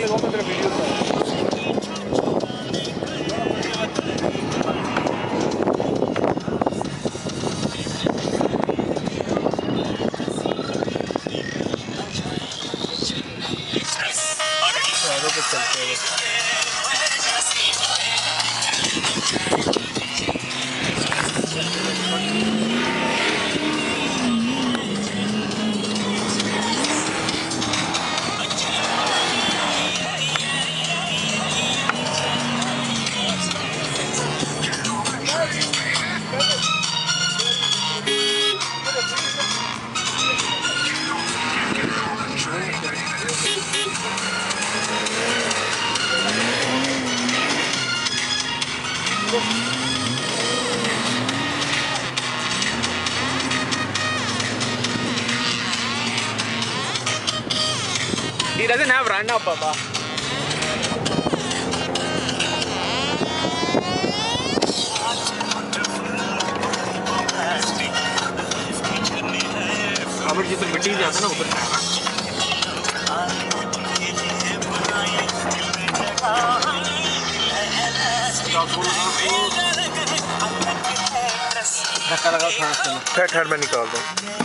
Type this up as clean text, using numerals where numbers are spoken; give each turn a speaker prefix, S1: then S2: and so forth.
S1: लगाओ मैं तेरा वीडियो पे चलते हैं। He doesn't have run up, Papa. Robert जी तो मिट्टी जाता ना ऊपर। धक्का लगाओ थोड़ा सा। ठहर मैं निकाल दूँ।